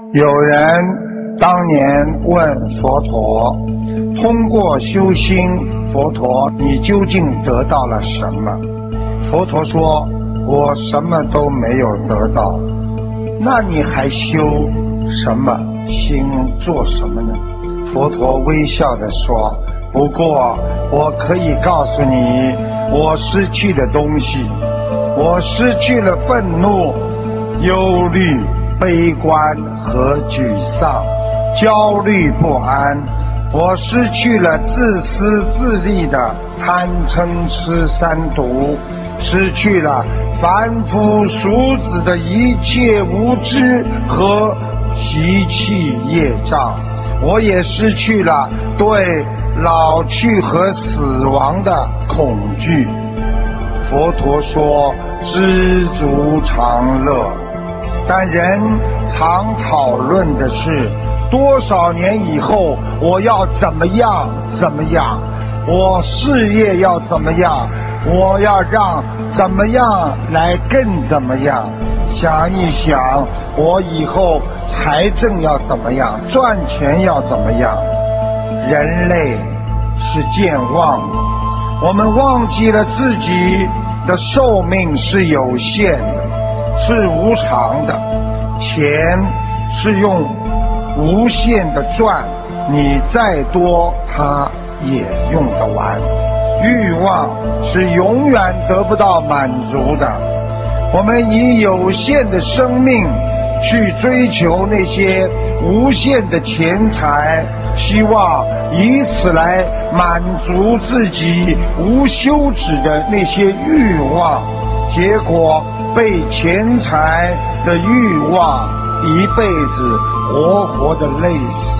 有人当年问佛陀，通过修心，佛陀你究竟得到了什么？佛陀说，我什么都没有得到。那你还修什么心做什么呢？佛陀微笑地说，不过我可以告诉你，我失去的东西，我失去了愤怒、忧虑、悲观和沮丧、焦虑不安，我失去了自私自利的贪嗔痴三毒，失去了凡夫俗子的一切无知和习气业障，我也失去了对老去和死亡的恐惧。佛陀说，知足常乐。但人常讨论的是，多少年以后我要怎么样怎么样，我事业要怎么样，我要让怎么样来更怎么样。想一想，我以后财政要怎么样，赚钱要怎么样。人类是健忘的，我们忘记了自己的寿命是有限的，是无常的，钱是用无限的赚，你再多它也用得完。欲望是永远得不到满足的，我们以有限的生命去追求那些无限的钱财，希望以此来满足自己无休止的那些欲望，结果被钱财的欲望一辈子活活的累死。